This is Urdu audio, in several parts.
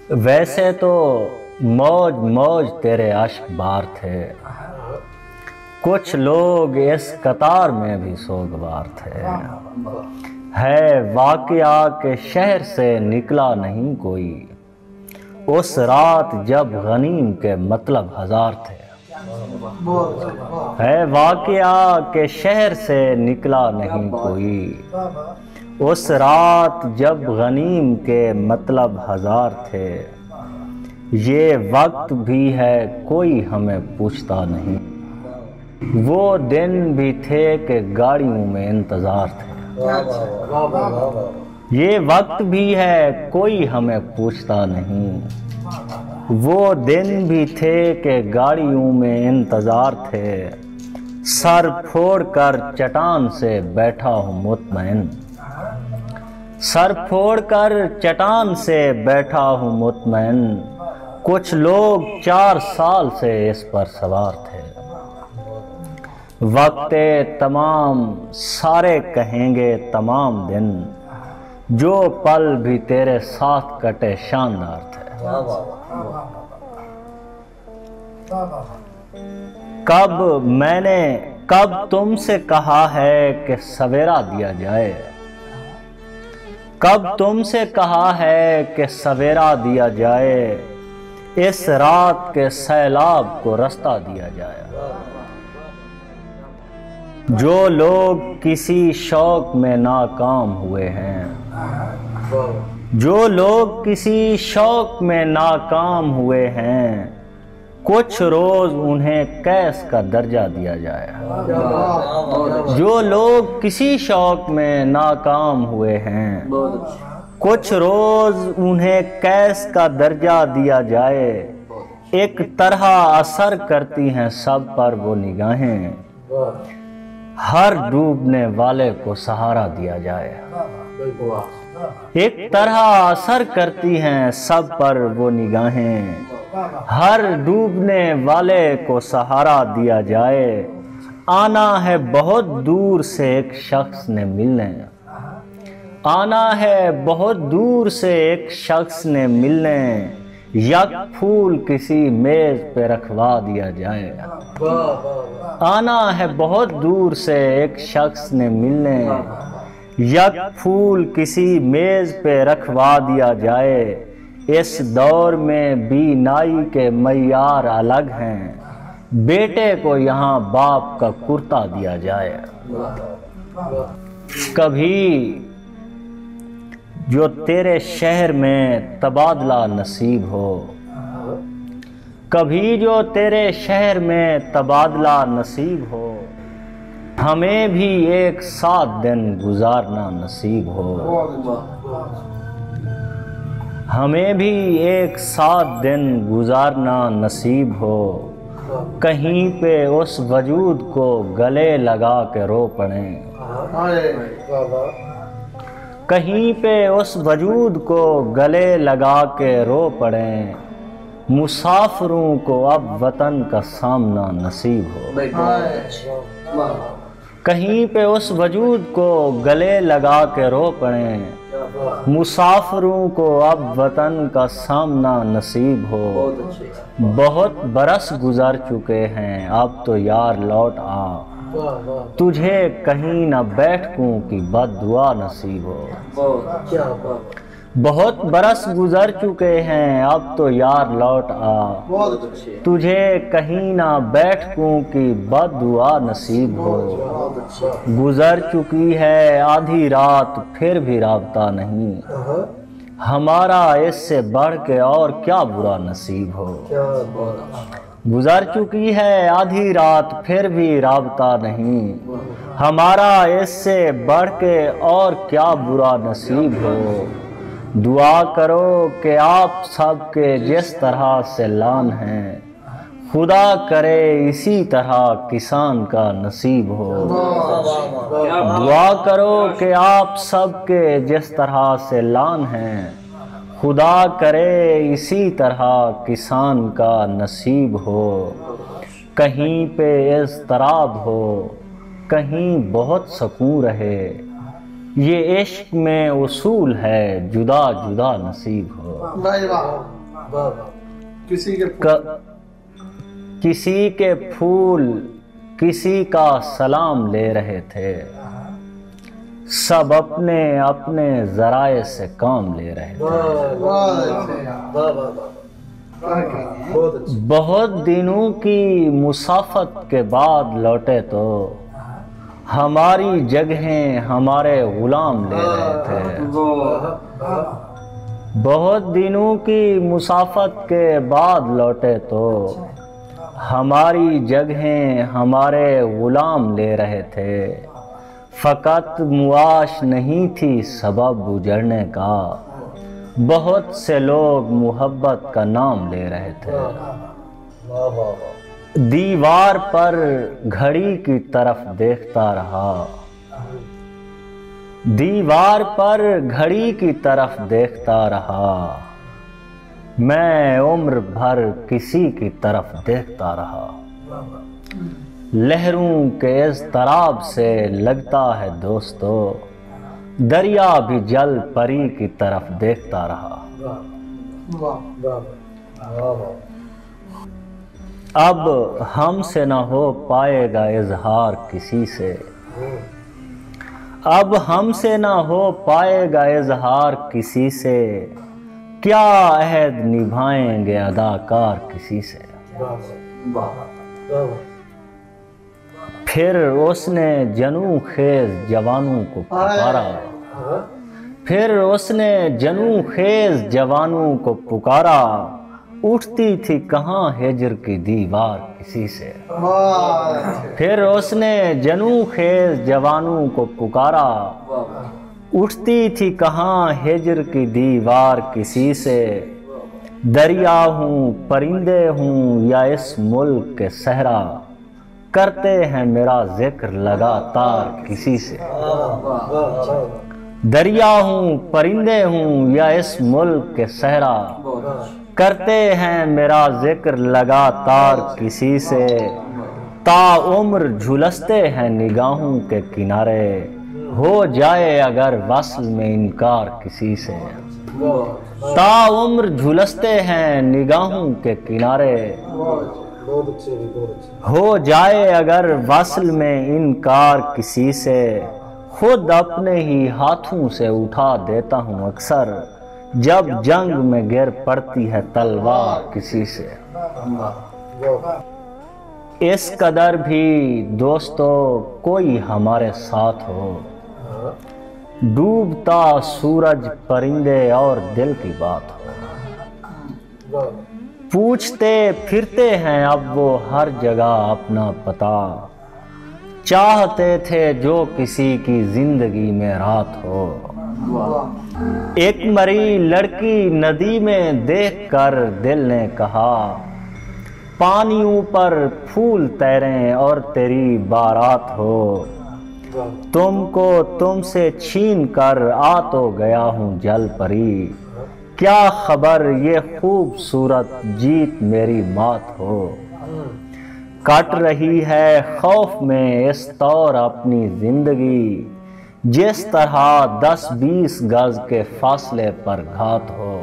ویسے تو موج موج تیرے اشک بار تھے، کچھ لوگ اس قطار میں بھی سوگوار تھے۔ ہے واقعہ کہ شہر سے نکلا نہیں کوئی، اس رات جب غنیم کے مطلب ہزار تھے۔ ہے واقعہ کہ شہر سے نکلا نہیں کوئی، اس رات جب غنیم کے مطلب ہزار تھے۔ یہ وقت بھی ہے کوئی ہمیں پوچھتا نہیں، وہ دن بھی تھے کہ گاڑیوں میں انتظار تھے۔ یہ وقت بھی ہے کوئی ہمیں پوچھتا نہیں، وہ دن بھی تھے کہ گاڑیوں میں انتظار تھے۔ سر پھوڑ کر چٹان سے بیٹھا ہوں مطمئن، سر پھوڑ کر چٹان سے بیٹھا ہوں مطمئن۔ کچھ لوگ 4 سال سے اس پر سوار تھے۔ وقت تمام سارے کہیں گے تمام دن، جو پل بھی تیرے ساتھ کٹے شاندار تھے۔ کب تم سے کہا ہے کہ سویرا دیا جائے، کب تم سے کہا ہے کہ سویرا دیا جائے، اس رات کے سیلاب کو رستہ دیا جائے۔ جو لوگ کسی شوق میں ناکام ہوئے ہیں، جو لوگ کسی شوق میں ناکام ہوئے ہیں، کچھ روز انہیں کیس کا درجہ دیا جائے۔ جو لوگ کسی شوق میں ناکام ہوئے ہیں، کچھ روز انہیں کیس کا درجہ دیا جائے۔ ایک طرح اثر کرتی ہیں سب پر وہ نگاہیں، ہر ڈوبنے والے کو سہارا دیا جائے۔ ایک طرح اثر کرتی ہیں سب پر وہ نگاہیں، ہر ڈوبنے والے کو سہارا دیا جائے۔ آنا ہے بہت دور سے ایک شخص نے ملنے، آنا ہے بہت دور سے ایک شخص نے ملنے، یک پھول کسی میز پہ رکھوا دیا جائے۔ آنا ہے بہت دور سے ایک شخص نے ملنے، یک پھول کسی میز پہ رکھوا دیا جائے۔ اس دور میں بینائی کے معیار الگ ہیں، بیٹے کو یہاں باپ کا کرتا دیا جائے۔ کبھی جو تیرے شہر میں تبادلہ نصیب ہو، کبھی جو تیرے شہر میں تبادلہ نصیب ہو، ہمیں بھی ایک 7 دن گزارنا نصیب ہو۔ ہمیں بھی ایک 7 دن گزارنا نصیب ہو، کہیں پہ اس وجود کو گلے لگا کے رو پڑیں، کہیں پہ اس وجود کو گلے لگا کے رو پڑیں۔ مسافروں کو اب وطن کا سامنا نصیب ہو، کہیں پہ اس وجود کو گلے لگا کے رو پڑیں۔ مسافروں کو اب وطن کا سامنا نصیب ہو، بہت برس گزر چکے ہیں اب تو یار لوٹ آ، تجھے کہیں نہ بیٹھکوں کی بد دعا نصیب ہو۔ بہت برس گزر چکے ہیں اب تو یار لوٹ آ، تجھے کہیں نہ بیٹھکوں کی بد دعا نصیب ہو۔ گزر چکی ہے آدھی رات پھر بھی رابطہ نہیں، ہمارا اس سے بڑھ کے اور کیا برا نصیب ہو۔ گزر چکی ہے آدھی رات پھر بھی رابطہ نہیں، ہمارا اس سے بڑھ کے اور کیا برا نصیب ہو۔ دعا کرو کہ آپ سب کے جس طرح سے لان ہیں، خدا کرے اسی طرح کسان کا نصیب ہو۔ دعا کرو کہ آپ سب کے جس طرح سے لان ہیں، خدا کرے اسی طرح کسان کا نصیب ہو۔ کہیں پہ اضطراب ہو، کہیں بہت سکون رہے، یہ عشق میں اصول ہے جدا جدا نصیب ہو. کسی کے پھول کسی کا سلام لے رہے تھے، سب اپنے اپنے ذرائع سے کام لے رہے تھے. بہت دنوں کی مسافت کے بعد لوٹے تو ہماری جگہیں ہمارے غلام لے رہے تھے. بہت دنوں کی مسافت کے بعد لوٹے تو ہماری جگہیں ہمارے غلام لے رہے تھے. فقط معاش نہیں تھی سبب اجڑنے کا، بہت سے لوگ محبت کا نام لے رہے تھے. دیوار پر گھڑی کی طرف دیکھتا رہا، دیوار پر گھڑی کی طرف دیکھتا رہا، میں عمر بھر کسی کی طرف دیکھتا رہا. لہروں کے اضطراب سے لگتا ہے دوستو، دریا بھی جل پری کی طرف دیکھتا رہا. اب ہم سے نہ ہو پائے گا اظہار کسی سے، اب ہم سے نہ ہو پائے گا اظہار کسی سے، کیا عہد نبھائیں گے اداکار کسی سے. پھر اس نے جنوں خیز جوانوں کو پکارا، پھر اس نے جنوں خیز جوانوں کو پکارا، اٹھتی تھی کہاں ہجر کی دیوار کسی سے. پھر اس نے جنوں خیز جوانوں کو پکارا، اٹھتی تھی کہاں ہجر کی دیوار کسی سے. دریا ہوں پرندے ہوں یا اس ملک کے صحرا، کرتے ہیں میرا ذکر لگاتار کسی سے. دریا ہوں پرندے ہوں یا اس ملک کے صحرا، کرتے ہیں میرا ذکر لگاتار کسی سے. تا عمر جھلستے ہیں نگاہوں کے کنارے، ہو جائے اگر وصل میں انکار کسی سے. تا عمر جھلستے ہیں نگاہوں کے کنارے، ہو جائے اگر وصل میں انکار کسی سے. خود اپنے ہی ہاتھوں سے اٹھا دیتا ہوں اکثر، جب جنگ میں گر پڑتی ہے تلوار کسی سے. اس قدر بھی دوستو کوئی ہمارے ساتھ ہو، ڈوبتا سورج پرندے اور دل کی بات ہو. پوچھتے پھرتے ہیں اب وہ ہر جگہ اپنا پتہ، چاہتے تھے جو کسی کی زندگی میں رات ہو. ایک مری لڑکی ندی میں دیکھ کر دل نے کہا، پانیوں پر پھول تیریں اور تیری بارات ہو. تم کو تم سے چھین کر آ تو گیا ہوں جل پری، کیا خبر یہ خوبصورت جیت میری مات ہو. کٹ رہی ہے خوف میں اس طور اپنی زندگی، جس طرح 10-20 گز کے فاصلے پر گھات ہو.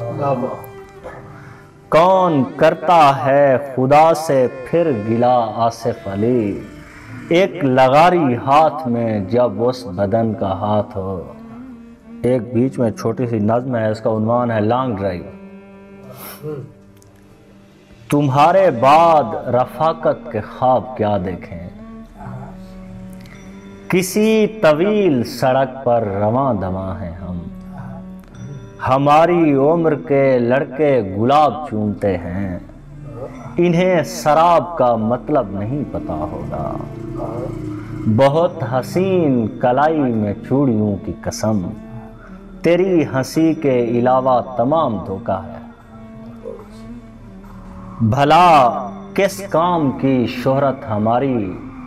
کون کرتا ہے خدا سے پھر گلا آصف علی، ایک لغاری ہاتھ میں جب اس بدن کا ہاتھ ہو. ایک بیچ میں چھوٹی سی نظم ہے، اس کا عنوان ہے لانگ ڈرائیو. تمہارے بعد رفاقت کے خواب کیا دیکھیں، کسی طویل سڑک پر رواں دواں ہیں ہم. ہماری عمر کے لڑکے گلاب چومتے ہیں، انہیں سراب کا مطلب نہیں پتا ہوگا. بہت حسین کلائی میں چوڑیوں کی قسم، تیری ہنسی کے علاوہ تمام دھوکا ہے. بھلا کس کام کی شہرت ہماری،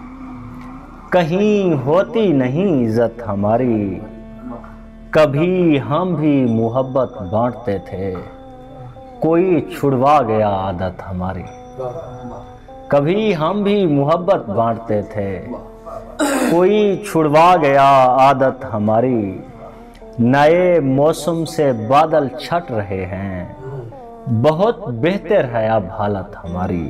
کہیں ہوتی نہیں عزت ہماری. کبھی ہم بھی محبت بانٹتے تھے، کوئی چھڑوا گیا عادت ہماری. کبھی ہم بھی محبت بانٹتے تھے، کوئی چھڑوا گیا عادت ہماری، نئے موسم سے بادل چھٹ رہے ہیں، بہت بہتر ہے اب حالت ہماری۔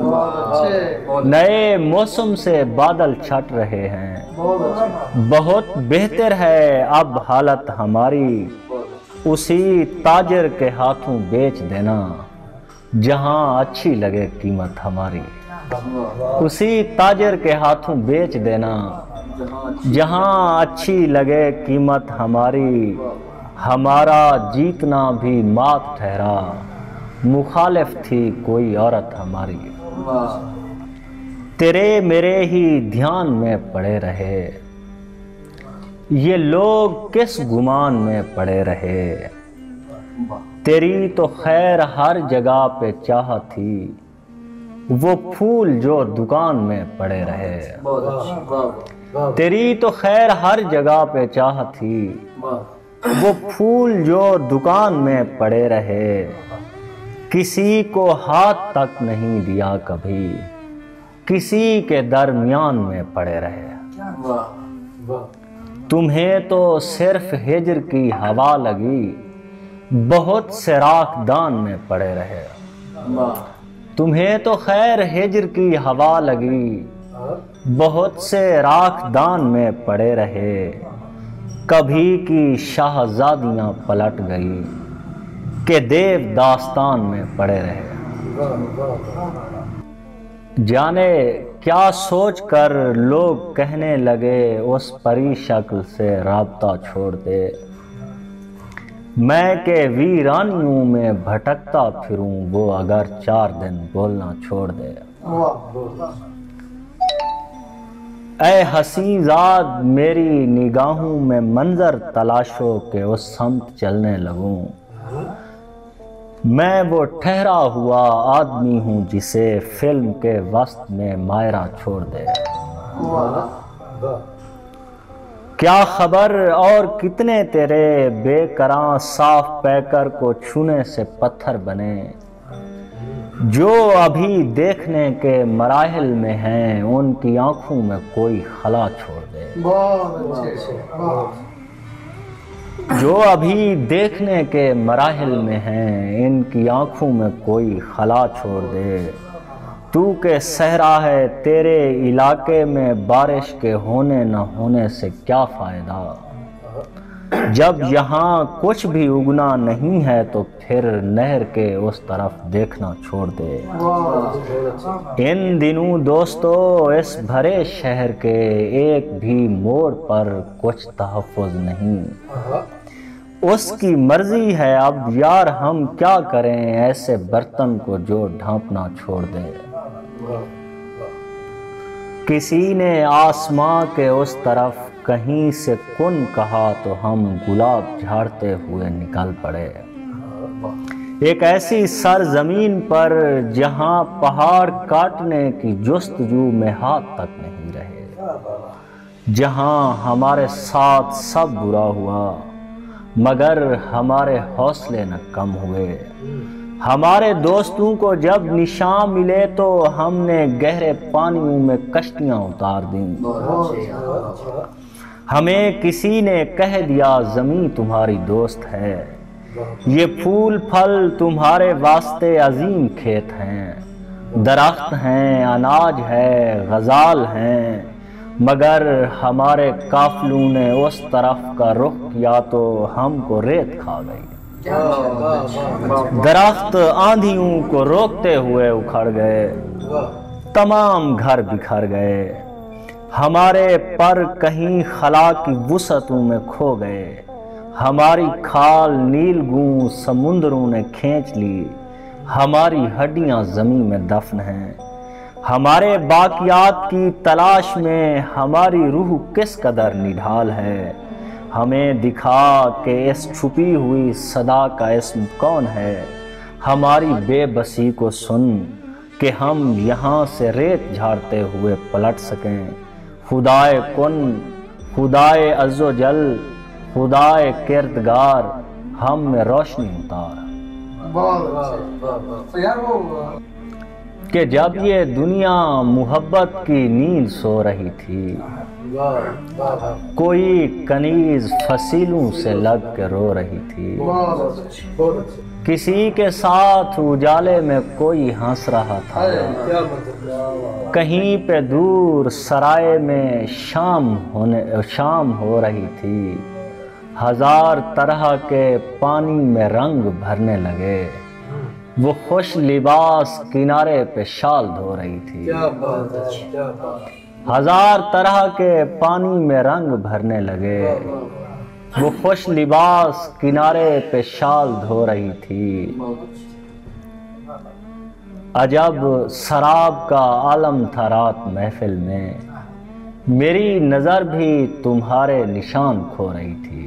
نئے موسم سے بادل چھٹ رہے ہیں، بہت بہتر ہے اب حالت ہماری۔ اسی تاجر کے ہاتھوں بیچ دینا جہاں اچھی لگے قیمت ہماری۔ اسی تاجر کے ہاتھوں بیچ دینا جہاں اچھی لگے قیمت ہماری۔ ہمارا جیتنا بھی مات ٹھہرا، مخالف تھی کوئی عورت ہماری۔ تیرے میرے ہی دھیان میں پڑے رہے، یہ لوگ کس گمان میں پڑے رہے۔ تیری تو خیر ہر جگہ پہ چاہ تھی، وہ پھول جو دکان میں پڑے رہے۔ تیری تو خیر ہر جگہ پہ چاہ تھی، وہ پھول جو دکان میں پڑے رہے۔ کسی کو ہاتھ تک نہیں دیا کبھی، کسی کے درمیان میں پڑے رہے۔ تمہیں تو صرف ہجر کی ہوا لگی، بہت سے راکھ دان میں پڑے رہے۔ تمہیں تو خیر ہجر کی ہوا لگی، بہت سے راکھ دان میں پڑے رہے۔ کبھی کی شہزادیاں پلٹ گئی کہ دیو داستان میں پڑے رہے۔ جانے کیا سوچ کر لوگ کہنے لگے اس پری شکل سے رابطہ چھوڑ دے۔ میں کہ ویرانیوں میں بھٹکتا پھروں، وہ اگر 4 دن بولنا چھوڑ دے۔ اے حسین زاد میری نگاہوں میں منظر تلاشو کہ اس سمت چلنے لگوں۔ میں وہ ٹھہرا ہوا آدمی ہوں جسے فلم کے وسط میں مائرہ چھوڑ دے۔ کیا خبر اور کتنے تیرے بے کراں صاف پیکر کو چھونے سے پتھر بنے، جو ابھی دیکھنے کے مراحل میں ہیں ان کی آنکھوں میں کوئی خلا چھوڑ دے۔ جو ابھی دیکھنے کے مراحل میں ہیں ان کی آنکھوں میں کوئی خلا چھوڑ دے۔ تو کہ صحرا ہے تیرے علاقے میں بارش کے ہونے نہ ہونے سے کیا فائدہ، جب یہاں کچھ بھی اگنا نہیں ہے تو پھر نہر کے اس طرف دیکھنا چھوڑ دے۔ ان دنوں دوستو اس بھرے شہر کے ایک بھی موڑ پر کچھ تحفظ نہیں۔ اس کی مرضی ہے اب یار ہم کیا کریں ایسے برتن کو جو ڈھانپنا چھوڑ دے۔ کسی نے آسماں کے اس طرف کہیں سے کن کہا تو ہم گلاب جھاڑتے ہوئے نکل پڑے۔ ایک ایسی سرزمین پر جہاں پہاڑ کاٹنے کی جستجو میں ہاتھ تک نہیں رہے، جہاں ہمارے ساتھ سب برا ہوا مگر ہمارے حوصلے نہ کم ہوئے۔ ہمارے دوستوں کو جب نشان ملے تو ہم نے گہرے پانیوں میں کشتیاں اتار دیں۔ ہمیں کسی نے کہہ دیا زمین تمہاری دوست ہے، یہ پھول پھل تمہارے واسطے عظیم کھیت ہیں، درخت ہیں، اناج ہے، غزال ہیں، مگر ہمارے قافلوں نے اس طرف کا رخ کیا تو ہم کو ریت کھا گئی۔ درخت آندھیوں کو روکتے ہوئے اکھڑ گئے، تمام گھر بکھر گئے، ہمارے پر کہیں خلا کی وسعتوں میں کھو گئے، ہماری کھال نیلگوں سمندروں نے کھینچ لی، ہماری ہڈیاں زمین میں دفن ہیں۔ ہمارے باقیات کی تلاش میں ہماری روح کس قدر نڈھال ہے، ہمیں دکھا کہ اس چھپی ہوئی صدا کا اسم کون ہے، ہماری بے بسی کو سن کہ ہم یہاں سے ریت جھاڑتے ہوئے پلٹ سکیں۔ خدائے کن، خدائے عز و جل، خدائے کردگار ہم میں روشنی اتار۔ کہ جب یہ دنیا محبت کی نیند سو رہی تھی، کوئی کنیز فصیلوں سے لگ کے رو رہی تھی، کسی کے ساتھ اجالے میں کوئی ہنس رہا تھا، کہیں پہ دور سرائے میں شام ہو رہی تھی، ہزار طرح کے پانی میں رنگ بھرنے لگے، وہ خوش لباس کنارے پہ شال دھو رہی تھی، ہزار طرح کے پانی میں رنگ بھرنے لگے، وہ خوش لباس کنارے پہ شال دھو رہی تھی، عجب سراب کا عالم تھا رات محفل میں، میری نظر بھی تمہارے نشان کھو رہی تھی،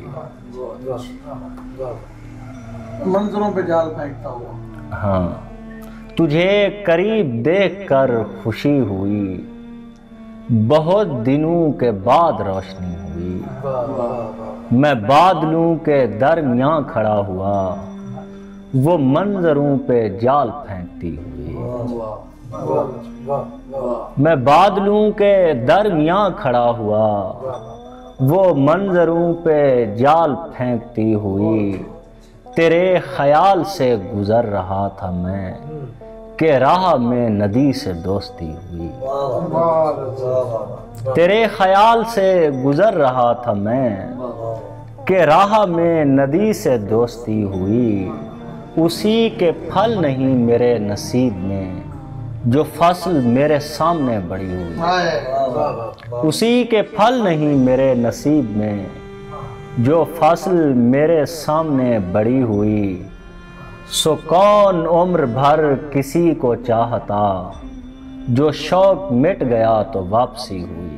منظروں پہ جال پھینکتا ہوا، ہاں تجھے قریب دیکھ کر خوشی ہوئی، بہت دنوں کے بعد روشنی ہوئی، میں بادلوں کے درمیاں کھڑا ہوا، وہ منظروں پہ جال پھینکتی ہوئی، میں بادلوں کے درمیاں کھڑا ہوا، وہ منظروں پہ جال پھینکتی ہوئی، تیرے خیال سے گزر رہا تھا میں کہ راہ میں ندی سے دوستی ہوئی، تیرے خیال سے گزر رہا تھا میں کہ راہ میں ندی سے دوستی ہوئی، اسی کے پھل نہیں میرے نصیب میں جو فصل میرے سامنے بڑی ہوئی، اسی کے پھل نہیں میرے نصیب میں جو فصل میرے سامنے بڑی ہوئی، سو کون عمر بھر کسی کو چاہتا، جو شوق مٹ گیا تو واپسی ہوئی،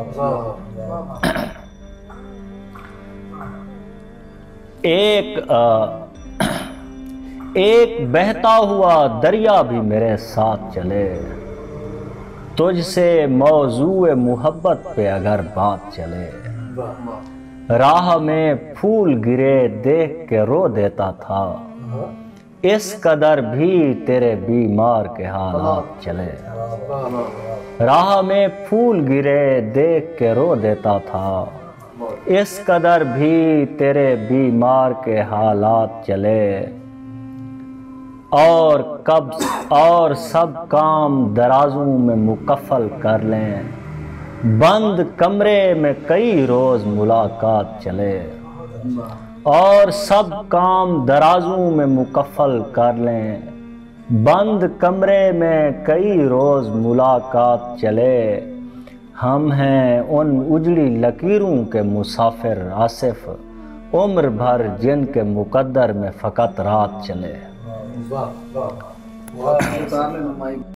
ایک بہتا ہوا دریا بھی میرے ساتھ چلے، تجھ سے موضوع محبت پہ اگر بات چلے، راہ میں پھول گرے دیکھ کے رو دیتا تھا، اس قدر بھی تیرے بیمار کے حالات چلے، راہ میں پھول گرے دیکھ کے رو دیتا تھا، اس قدر بھی تیرے بیمار کے حالات چلے، اور سب کام درازوں میں مکفل کر لیں، بند کمرے میں کئی روز ملاقات چلے، اور سب کام درازوں میں مکفل کر لیں، بند کمرے میں کئی روز ملاقات چلے، ہم ہیں ان اجڑی لکیروں کے مسافر آصف، عمر بھر جن کے مقدر میں فقط رات چلے۔